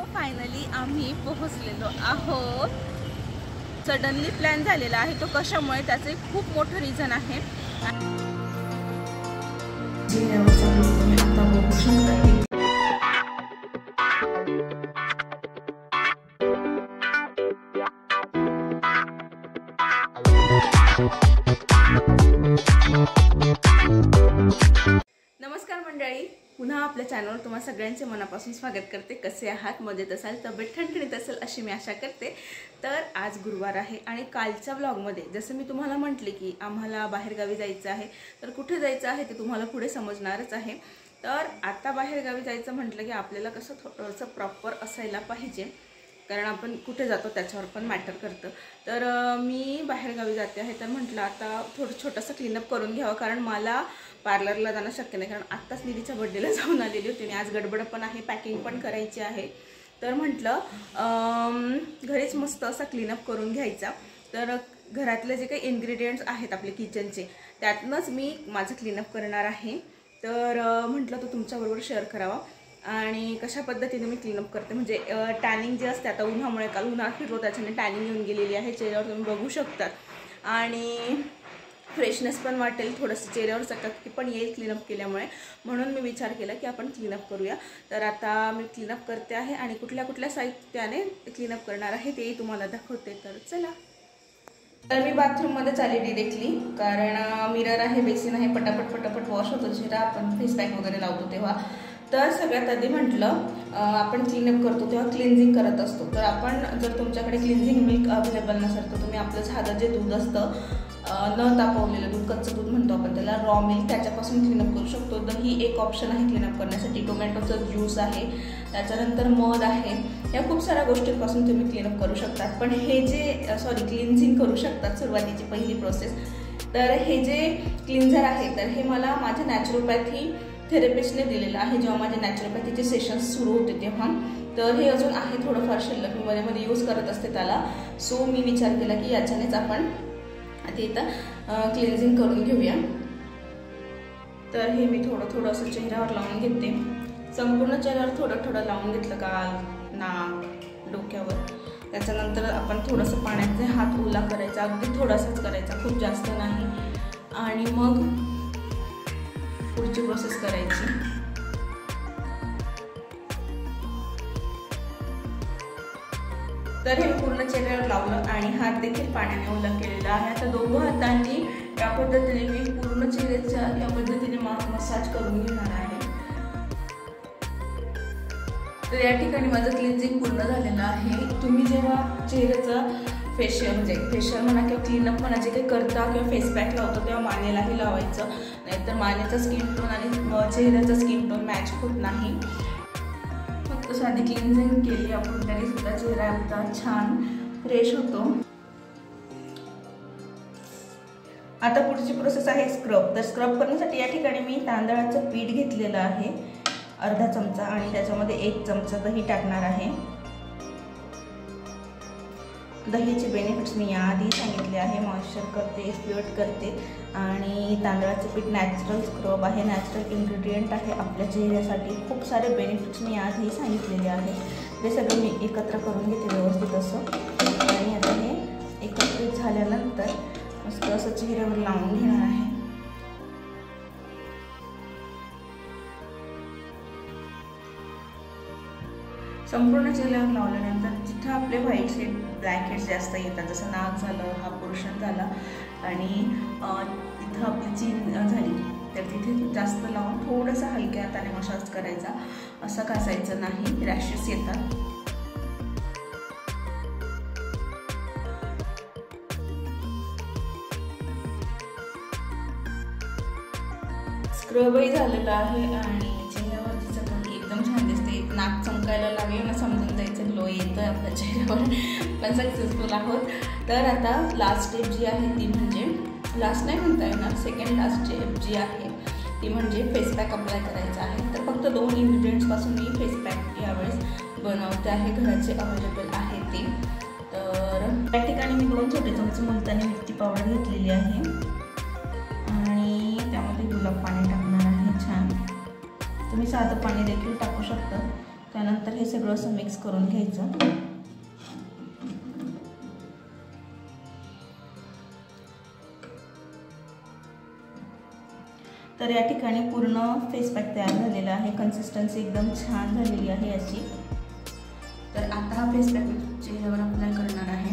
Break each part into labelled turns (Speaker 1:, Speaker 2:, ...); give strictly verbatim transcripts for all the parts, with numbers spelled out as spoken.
Speaker 1: Finally आम्ही पोहोचलेलो आहोत. Suddenly plan झालेला आहे तो, कशामुळे त्याचे खूप मोठं रिझन आहे. नमस्कार मंडळी, पुन्हा आपल्या चॅनलवर तुम्हा सगळ्यांचे मनापासून स्वागत करते. कसे आहात? मजेत असाल, तब्येत ठणठणीत असेल अशी मी आशा करते. तर आज गुरुवार आहे आणि कालच्या व्लॉगमध्ये जसं मी तुम्हाला म्हटले की आम्हाला बाहेरगावी जायचं आहे. तर कुठे जायचं आहे ते तुम्हाला पुढे समजणारच आहे. तर आता बाहेरगावी जायचं म्हटलं की आपल्याला कसं थोडंसं प्रॉपर असायला पाहिजे, कारण आपण कुठे जातो त्याच्यावर पण मॅटर करतं. तर मी बाहेरगावी जाते आहे, तर म्हटलं आता थोडं छोटंसं क्लीनअप करून घ्यावं, कारण मला पार्लरला जाणं शक्य नाही, कारण आत्ताच निधीच्या बड्डेला जाऊन आलेली होती आणि आज गडबड पण आहे, पॅकिंग पण करायची आहे. तर म्हटलं घरीच मस्त असा क्लीनअप करून घ्यायचा. तर घरातले जे काही इन्ग्रेडियंट्स आहेत आपले किचनचे, त्यातनंच मी माझं क्लीनअप करणार आहे. तर म्हटलं तो तुमच्याबरोबर शेअर करावा आणि कशा पद्धतीने मी क्लीनअप करते. म्हणजे टॅनिंग जे असते, आता उन्हामुळे काल उन्हात फिरलो त्याच्याने टॅनिंग येऊन गेलेली आहे चेहऱ्यावर, तुम्ही बघू शकतात. आणि फ्रेशनेस पण वाटेल, थोडंसं चेहऱ्यावर चकाकी पण येईल क्लीनअप केल्यामुळे. म्हणून मी विचार केला की आपण क्लीनअप करूया. तर आता मी क्लीनअप करते आहे आणि कुठल्या कुठल्या साहित्याने क्लीनअप करणार आहे तेही तुम्हाला दाखवते. तर चला. तर मी बाथरूममध्ये चालली डिरेक्टली, कारण मिरर आहे, बेसिन आहे, पटापट पटापट वॉश होतो चेहरा आपण फेस पॅक वगैरे लावतो तेव्हा. तर सगळ्यात आधी म्हटलं आपण क्लीनअप करतो तेव्हा क्लिन्झिंग करत असतो. तर आपण जर तुमच्याकडे क्लिन्झिंग मिल्क अवेलेबल नसेल तर तुम्ही आपलं साधं जे दूध असतं, न तापवलेलं दूध, कच्चं दूध म्हणतो आपण त्याला, रॉ मिल्क, त्याच्यापासून क्लीनअप करू शकतो. दही एक ऑप्शन आहे क्लीनअप करण्यासाठी, टोमॅटोचं ज्यूस आहे, त्याच्यानंतर मध आहे. या खूप साऱ्या गोष्टींपासून तुम्ही क्लीनअप करू शकतात. पण हे जे सॉरी क्लिन्झिंग करू शकतात सुरुवातीची पहिली प्रोसेस. तर हे जे क्लिन्झर आहे तर हे मला माझ्या नॅचरोपॅथी थेरपिस्टने दिलेलं आहे, जेव्हा माझे नॅचरोपॅथीचे सेशन्स सुरू होते तेव्हा. तर हे अजून आहे थोडंफार शिल्लक, मी मध्ये मध्ये यूज करत असते त्याला. सो मी विचार केला की याच्यानेच आपण आता इथं क्लिन्झिंग करून घेऊया. तर हे मी थोडं थोडं असं चेहऱ्यावर लावून घेते. संपूर्ण चेहऱ्यावर थोडं थोडं लावून घेतलं, गाल, नाक, डोक्यावर. त्याच्यानंतर आपण थोडंसं पाण्याचे हात ओला करायचा, अगदी थोडासाच करायचा, खूप जास्त नाही. आणि मग पुढची प्रोसेस करायची. तर हे पूर्ण चेहऱ्यावर लावलं आणि हात देखील पाण्याने ओला केलेला आहे. आता दोघं हातांनी या पद्धतीने मी पूर्ण चेहऱ्याच्या या पद्धतीने मसाज करून घेणार आहे. तर या ठिकाणी माझं क्लिन्झिंग पूर्ण झालेलं आहे. तुम्ही जेव्हा चेहऱ्याचं फेशियल म्हणजे फेशियल म्हणा किंवा क्लीनअप म्हणा जे काही करता किंवा फेस पॅक लावतो तेव्हा मानेलाही लावायचं, नाहीतर मानेचा स्किन टोन आणि चेहऱ्याचा स्किन टोन मॅच होत नाही. फक्त साधी क्लिन्झिंग केली आपण तरी सुद्धा चेहरा आता छान फ्रेश होतो. आता पुढची प्रोसेस आहे स्क्रब. तर स्क्रब करण्यासाठी या ठिकाणी मी तांदळाचं पीठ घेतलेलं आहे अर्धा चमचा, आणि त्याच्यामध्ये एक चमचा दही टाकणार आहे. दहीचे बेनिफिट्स मी याआधी सांगितले आहे, मॉइश्चर करते, एक्सप्लोट करते, आणि तांदळाचं पीठ नॅचरल स्क्रब आहे, नॅचरल इन्ग्रेडियंट आहे आपल्या चेहऱ्यासाठी. खूप सारे बेनिफिट्स मी याआधी सांगितलेले आहे. ते सगळं मी एकत्र करून घेते व्यवस्थित असं. आणि आता हे एकत्रित झाल्यानंतर मस्त असं चेहऱ्यावर लावून घेणार आहे. संपूर्ण चेहऱ्यावर लावल्यानंतर जिथं आपले व्हाईट हेड, ब्लॅक हेड्स जास्त येतात, जसं नाक झालं, हा पोर्शन झाला आणि इथं आपली चीन झाली, तर तिथे जास्त लावून थोडंसं हलक्या हाताने मसाज करायचा. असं घासायचं नाही, रॅशेस येतात. स्क्रबही झालेला आहे आणि चेहऱ्यावरची चकाकी एकदम छान दिसते. नाक चमकायला लागले ना, समजून जायचं ग्लो येतं आपल्या चेहऱ्यावर, पण सक्सेसफुल आहोत. तर आता लास्ट स्टेप जी आहे ती म्हणजे, लास्ट नाही म्हणता येणार, सेकंड लास्ट स्टेप जी आहे ती म्हणजे फेस पॅक अप्लाय करायचा आहे. तर फक्त दोन इन्ग्रेडियंट्सपासून मी फेस पॅक यावेळेस बनवते आहे, घराचे अवेलेबल आहे ते. तर त्या ठिकाणी मी दोन छोटे चमचे मुलतानी मिरची पावडर घेतलेली आहे आणि त्यामध्ये गुलाब पाणी टाकणार आहे. छान, तुम्ही साधं पाणी देखील टाकू शकता. त्यानंतर हे सगळं असं मिक्स करून घ्यायचं. तर या ठिकाणी पूर्ण फेस पॅक तयार झालेला आहे. कन्सिस्टन्सी एकदम छान झालेली आहे याची. तर आता हा फेस पॅक चेहऱ्यावर अप्लाय करणार आहे.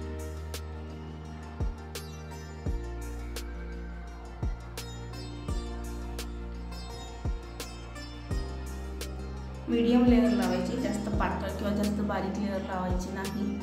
Speaker 1: मीडियम लेअर लावायची, जास्त पातळ किंवा जास्त बारीक लेअर लावायची नाही.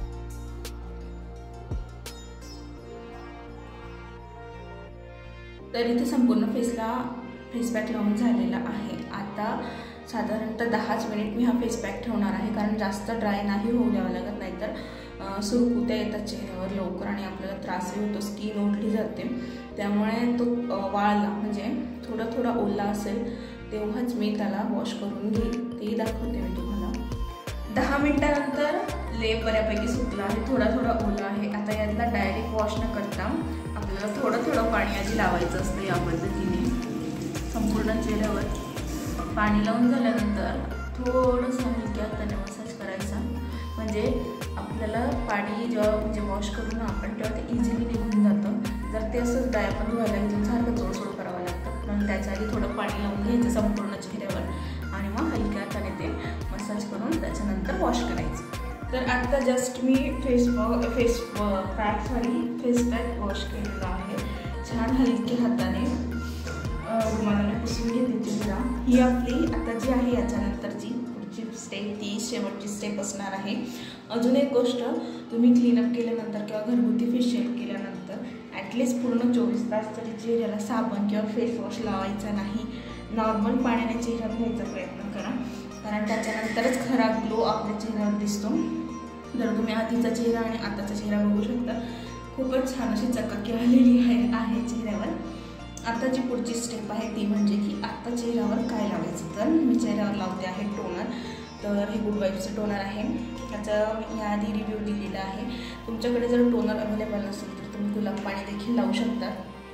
Speaker 1: तर इथे संपूर्ण फेसला फेस पॅक लावून झालेला आहे. आता साधारणतः दहाच मिनिट मी हा फेस पॅक ठेवणार आहे, कारण जास्त ड्राय नाही होऊ द्यावं लागत, नाहीतर सुरकुत्या येतात चेहऱ्यावर लवकर आणि आपल्याला त्रासही होतो, स्किन ओढली जाते. त्यामुळे तो वाळला म्हणजे थोडा थोडा ओला असेल तेव्हाच मी त्याला वॉश करून घेईन, तेही दाखवते मी तुम्हाला. दहा मिनिटानंतर लेप बऱ्यापैकी सुकला आहे, थोडा थोडा ओला आहे. आता यातला डायरेक्ट वॉश न करता आपल्याला थोडं थोडं पाणी आधी लावायचं असतं. या पद्धतीने संपूर्ण चेहऱ्यावर पाणी लावून झाल्यानंतर थोडंसं हलक्या हाताने मसाज करायचा, म्हणजे आपल्याला पाणी जेव्हा म्हणजे वॉश करून आपण तेव्हा ते इझिली निघून जातं. जर ते असंच ड्राय पण धुवायला घेऊन सारखं चोळसोळ करावं लागतं, म्हणून त्याच्या आधी थोडं पाणी लावून घ्यायचं संपूर्ण चेहऱ्यावर आणि मग हलक्या हाताने ते मसाज करून त्याच्यानंतर वॉश करायचं. तर आता जस्ट मी face face pack sorry face pack wash केलेला आहे. छान हलक्या हाताने रुमालाने पुसून घेते चेहरा. ही आपली आता जी आहे याच्यानंतरची पुढची स्टेप, ती शेवटची स्टेप असणार आहे. अजून एक गोष्ट, तुम्ही क्लीनअप केल्यानंतर किंवा घरगुती फेशियल केल्यानंतर ॲटलिस्ट पूर्ण चोवीस तास तरी चेहऱ्याला साबण किंवा फेस वॉश लावायचा नाही. नॉर्मल पाण्याने चेहरा धुवायचा प्रयत्न करा, कारण त्याच्यानंतरच खरा ग्लो आपल्या चेहऱ्यावर दिसतो. जर तुम्ही आधीचा चेहरा आणि आताचा चेहरा बघू शकता, खूपच छान अशी चकाकी आलेली आहे आहे चेहऱ्यावर. आता जी पुढची स्टेप आहे ती म्हणजे की आता चेहऱ्यावर काय लावायचं. तर मी चेहऱ्यावर लावते आहे टोनर. तर हे गुड वाईब्सचं टोनर आहे. त्याचा याआधी रिव्ह्यू दिलेला आहे. तुमच्याकडे जर टोनर अवेलेबल नसेल तर तुम्ही गुलाब पाणी देखील लावू शकता.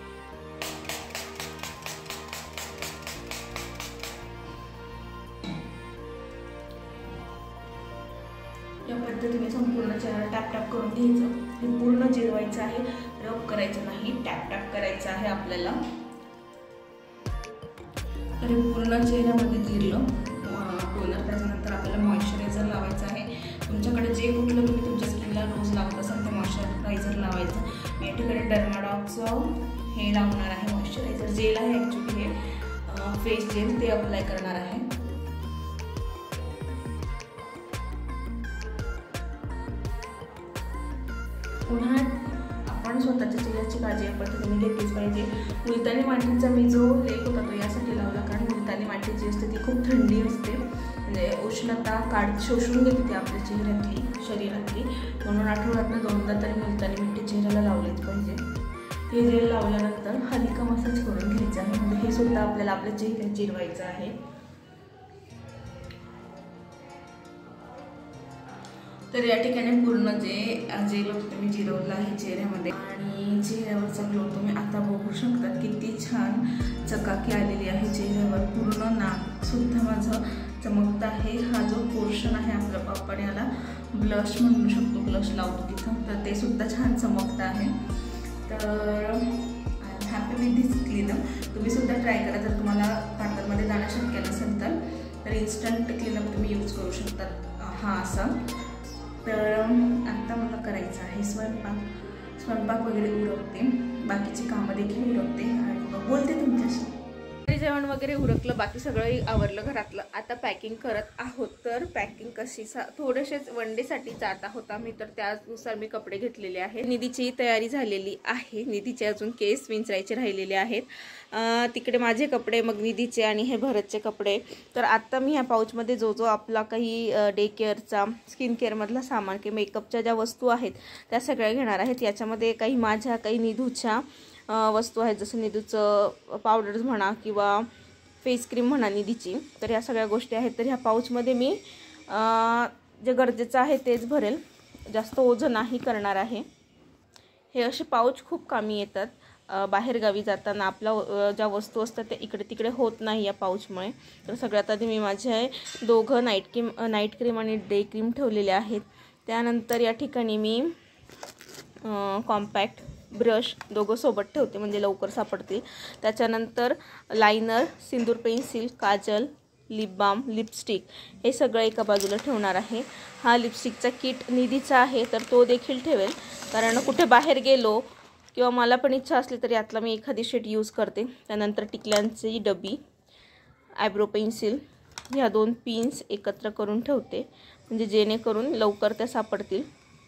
Speaker 1: या पद्धतीने संपूर्ण चेहरा टॅप टॅप करून घ्यायचं. हे पूर्ण जिरवायचं आहे, रब करायचं नाही, टॅप टॅप करायचं आहे आपल्याला. तर हे पूर्ण चेहऱ्यामध्ये जिरलं टोनर. त्याच्यानंतर आपल्याला मॉइश्चरायझर लावायचं आहे. तुमच्याकडे जे कुठलं तुम्ही तुमच्या स्किनला रोज लावत असाल ते मॉइश्चरायझर लावायचं. मी या ठिकाणी डर्माडॉकचं हे लावणार आहे, मॉइश्चरायझर जेल आहे ॲक्च्युली हे फेस जेल, ते अप्लाय करणार आहे. उन्हाळ्यात आपण स्वतःच्या चेहऱ्याची काळजी या पद्धतीने घेतलीच पाहिजे. मुलतानी मातीचा मी जो लेप होता तो यासाठी लावला, कारण मुलतानी माती जी असते ती खूप थंडी असते, म्हणजे उष्णता काढ शोषून घेते ती आपल्या चेहऱ्यातली शरीरातली. म्हणून आठवड्यातनं दोनदा तरी मुलतानी मिठी चेहऱ्याला लावलीच पाहिजे. हे जेल लावल्यानंतर हलका मसाज करून घ्यायचा आहे, म्हणजे हे सुद्धा आपल्याला आपल्या चेहऱ्यात जिरवायचं आहे. तर या ठिकाणी पूर्ण जे जेल होतं मी जिरवलं आहे चेहऱ्यामध्ये, आणि चेहऱ्यावरचा ग्लो तुम्ही आता बघू शकता. किती छान चकाकी आलेली आहे चेहऱ्यावर. पूर्ण नाक सुद्धा माझं चमकतं आहे. हा जो पोर्शन आहे आपला, आपण याला ब्लश म्हणू शकतो, ब्लश लावतो तिथं, तर ते सुद्धा छान चमकतं आहे. तर I am happy with this cleanup. तुम्ही सुद्धा ट्राय करा. जर तुम्हाला पार्लरमध्ये जाणं शक्य नसेल तर तर इन्स्टंट क्लीनअप तुम्ही यूज करू शकता हा असा. तर आत्ता मला करायचं आहे स्वयंपाक. स्वयंपाक वगैरे उरकते, बाकीची कामं देखील उरकते आणि मग बोलते तुमच्याशी. जेवण वगैरे उरकलं, बाकी सगळं आवरलं घरातलं. आता पॅकिंग करत आहोत. तर पॅकिंग कशी सा थोडेसेच वन डेसाठी जात आहोत आम्ही, तर त्यानुसार मी कपडे घेतलेले आहेत. निधीची तयारी झालेली आहे. निधीचे अजून केस विंचरायचे राहिलेले आहेत. तिकडे माझे कपडे, मग निधीचे आणि हे भरतचे कपडे. तर आत्ता मी ह्या पाऊचमध्ये जो जो आपला काही डे केअरचा, स्किन केअरमधला सामान किंवा मेकअपच्या ज्या वस्तू आहेत त्या सगळ्या घेणार आहेत. याच्यामध्ये काही माझ्या, काही निधूच्या वस्तू आहेत, जसं निधूचं पावडर्स म्हणा किंवा फेस क्रीम म्हणा निधीची. तर ह्या सगळ्या गोष्टी आहेत. तर ह्या पाऊचमध्ये मी जे गरजेचं आहे तेच भरेल, जास्त ओझं नाही करणार आहे. हे असे पाऊच खूप कामी येतात. बाहेरगावी जाताना आपला ज्या वस्तू असतात त्या इकडे तिकडे होत नाही या पाऊचमुळे. तर सगळ्यात आधी मी माझे दोघं नाईट क्रीम नाईट क्रीम आणि डे क्रीम ठेवलेले आहेत. त्यानंतर या ठिकाणी मी कॉम्पॅक्ट ब्रश दोघं सोबत ठेवते म्हणजे लवकर सापडतील. त्याच्यानंतर लायनर, सिंदूर पेन्सिल, काजल, लिप बाम, लिपस्टिक हे सगळं एका बाजूला ठेवणार आहे. हा लिपस्टिकचा किट निधीचा आहे तर तो देखील ठेवेल, कारण कुठे बाहेर गेलो किंवा मला पण इच्छा असली तर यातला मी एखादी शेड यूज करते. त्यानंतर टिकल्यांची डबी, आयब्रो पेन्सिल, ह्या दोन पिन्स एकत्र करून ठेवते म्हणजे जेणेकरून लवकर त्या सापडतील.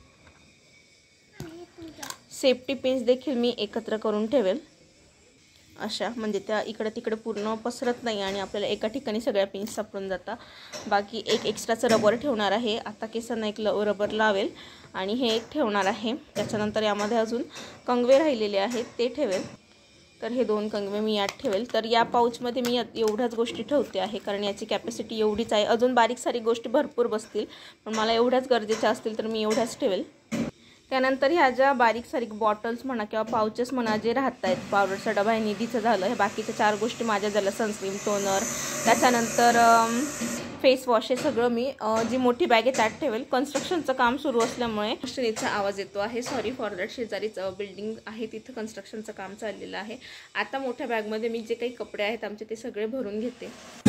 Speaker 1: सेफ्टी पिन्स देखील मी एकत्र करून ठेवेल अशा, म्हणजे त्या इकडे तिकडे पूर्ण पसरत नाही आणि आपल्याला एका ठिकाणी सगळ्या पिन्स सापडून जातात. बाकी एक एक्स्ट्राचं रबर ठेवणार आहे. आता केसांना एक ल रबर लावेल आणि हे एक ठेवणार आहे. त्याच्यानंतर यामध्ये अजून कंगवे राहिलेले आहेत ते ठेवेल. तर हे दोन कंगवे मी यात ठेवेल. तर या पाऊचमध्ये मी एवढ्याच गोष्टी ठेवते आहे, कारण याची कॅपॅसिटी एवढीच आहे. अजून बारीक सारीक गोष्टी भरपूर बसतील, पण मला एवढ्याच गरजेच्या असतील तर मी एवढ्याच ठेवेल. त्यानंतर ह्या ज्या बारीक सारीक बॉटल्स म्हणा किंवा पाउचेस म्हणा जे राहत आहेत, पावडरचा डबा हे निधीचं झालं, हे बाकीच्या चार गोष्टी माझ्या झाल्या, सनस्क्रीन, टोनर, त्याच्यानंतर फेस वॉश, हे सगळं मी जी मोठी बॅग आहे त्यात ठेवेल. कन्स्ट्रक्शनचं काम सुरू असल्यामुळे मशिनीचा आवाज येतो आहे, सॉरी फॉर दॅट. शेजारीच बिल्डिंग आहे तिथं कन्स्ट्रक्शनचं काम चाललेलं आहे. आता मोठ्या बॅगमध्ये मी जे काही कपडे आहेत आमचे ते सगळे भरून घेते.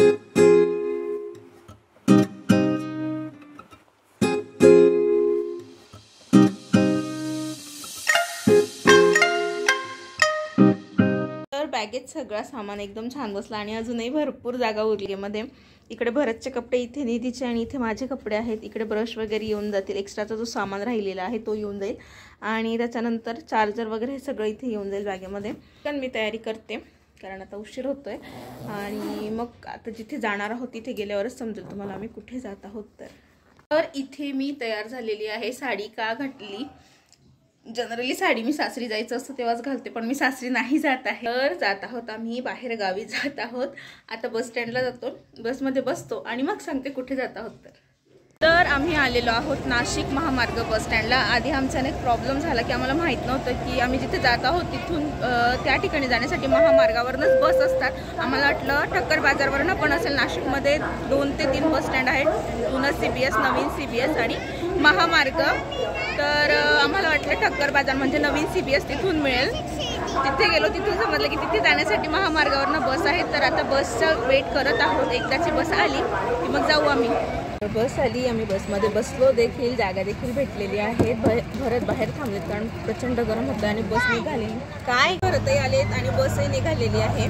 Speaker 1: बॅगेत सगळा सामान एकदम छान बसला आणि अजूनही भरपूर जागा उरली मध्ये. इकडे भरतचे कपडे, इथे निधीचे आणि इथे माझे कपडे आहेत. इकडे ब्रश वगैरे येऊन जातील, एक्स्ट्राचा जो सामान राहिलेला आहे तो येऊन जाईल आणि त्याच्यानंतर चार्जर वगैरे हे सगळं इथे येऊन जाईल बॅगेमध्ये. पण मी तयारी करते कारण आता उशीर होतोय आणि मग आता जिथे जाणार आहोत तिथे गेल्यावरच समजेल तुम्हाला आम्ही कुठे जात आहोत. तर तर इथे मी तयार झालेली आहे. साडी का घातली, जनरली साडी मी सासरी जायचं असतं तेव्हाच घालते, पण मी सासरी नाही जात आहे. तर जात आहोत आम्ही बाहेर गावी जात आहोत. आता बस स्टँडला जातो, बसमध्ये बसतो आणि मग सांगते कुठे जात आहोत. तर तर आम्ही आलेलो आहोत नाशिक महामार्ग बस स्टँडला. आधी आमच्याने एक प्रॉब्लेम झाला की आम्हाला माहीत नव्हतं की आम्ही जिथे जात आहोत तिथून त्या ठिकाणी जाण्यासाठी महामार्गावरूनच बस असतात. आम्हाला वाटलं ठक्कर बाजारवरून पण असेल. नाशिकमध्ये दोन ते तीन बस स्टँड आहेत, जुनं सी बी एस, नवीन सी बी एस आणि महामार्ग. तर आम्हाला वाटलं ठक्कर बाजार म्हणजे नवीन सी बी एस तिथून मिळेल. तिथे गेलो, तिथून समजलं की तिथे जाण्यासाठी महामार्गावरनं बस आहे. तर आता बसचं वेट करत आहोत. एकदाची बस आली की मग जाऊ आम्ही. बस आली, आम्ही बसमध्ये बसलो देखील, जागा देखील भेटलेली आहे. भरत बाहेर थांबलेत कारण प्रचंड गरम होतं आणि बस निघाली. काय भरतही आलेत आणि बसही निघालेली आहे.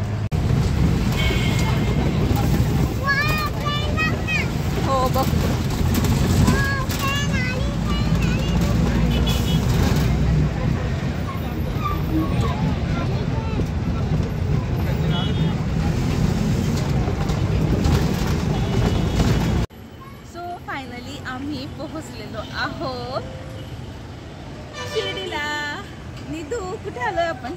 Speaker 1: हो बघ, आम्ही पोहोचलेलो आहोत शिर्डीला. निधू कुठे आलोय आपण?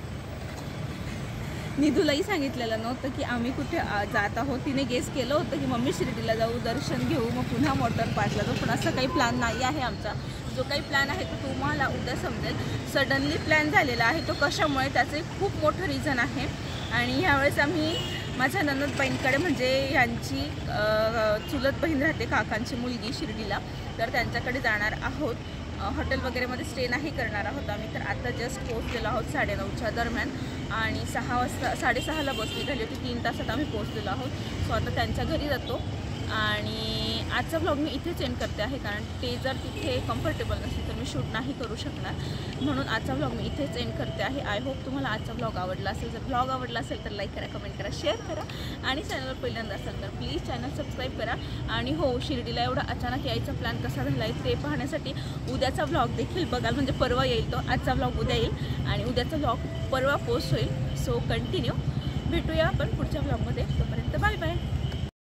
Speaker 1: निधूलाही सांगितलेलं नव्हतं की आम्ही कुठे जात आहोत. तिने गेस केलं होतं की मम्मी शिर्डीला जाऊ, दर्शन घेऊ, मग पुन्हा वॉटर पार्कला जाऊ. पण असं काही प्लॅन नाही आहे आमचा. जो काही प्लॅन आहे तो तुम्हाला उद्या समजेल. सडनली प्लॅन झालेला आहे. तो कशामुळे, त्याचे खूप मोठं रिझन आहे. आणि ह्यावेळेस आम्ही माझ्या ननदबाईंकडे, म्हणजे यांची चुलत बहीण राहते, काकांची मुलगी शिर्डीला, तर त्यांच्याकडे जाणार आहोत. हॉटेल वगैरेमध्ये स्टे नाही करणार आहोत आम्ही. तर आता जस्ट पोहोचलेलो आहोत साडेनऊच्या दरम्यान आणि सहा वाजता साडेसहाला बस निघाली होती. तीन तासात आम्ही पोहोचलेलो आहोत. सो आता त्यांच्या घरी जातो आणि आजचा व्लॉग मी इथेच एंड करते आहे, कारण ते जर तिथे कम्फर्टेबल नसेल तर मी शूट नाही करू शकणार. म्हणून आजचा व्लॉग मी इथेच एंड करते आहे. आय होप तुम्हाला आजचा व्लॉग आवडला असेल. जर व्लॉग आवडला असेल तर लाईक करा, कमेंट करा, शेअर करा आणि चॅनलवर पहिल्यांदा असाल तर प्लीज चॅनल सबस्क्राईब करा. आणि हो, शिर्डीला एवढा अचानक यायचा प्लॅन कसा झाला आहे ते पाहण्यासाठी उद्याचा व्लॉग देखील बघाल. म्हणजे परवा येईल तो, आजचा व्लॉग उद्या येईल आणि उद्याचा व्लॉग परवा पोस्ट होईल. सो कंटिन्यू भेटूया आपण पुढच्या व्लॉगमध्ये. तोपर्यंत बाय बाय.